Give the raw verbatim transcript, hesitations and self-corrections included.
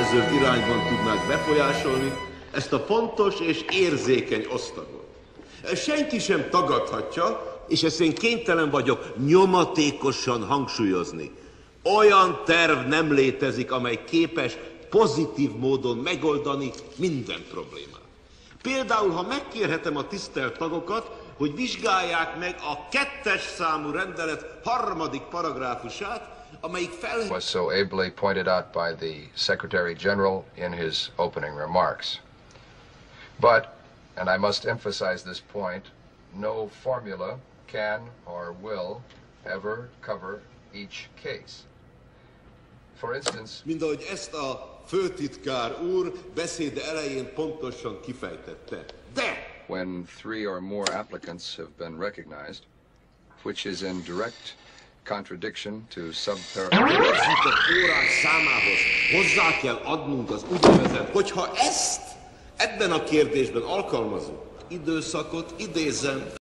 kedvezőbb irányban tudnák befolyásolni ezt a fontos és érzékeny osztagot. Senki sem tagadhatja, és ezt én kénytelen vagyok nyomatékosan hangsúlyozni. Olyan terv nem létezik, amely képes pozitív módon megoldani minden problémát. Például, ha megkérhetem a tisztelt tagokat, hogy vizsgálják meg a kettes számú rendelet harmadik paragráfusát, amelyik fel... was so ably pointed out by the Secretary General in his opening remarks. But, and I must emphasize this point, no formula can or will ever cover each case. For instance, Mind ahogy ezt a főtitkár úr beszéde elején pontosan kifejtette. De! when three or more applicants have been recognized, which is in direct contradiction to subparagraph. Rögzített órák számához hozzá kell adnunk az úgynevezett, hogyha ezt ebben a kérdésben alkalmazunk, időszakot idézem,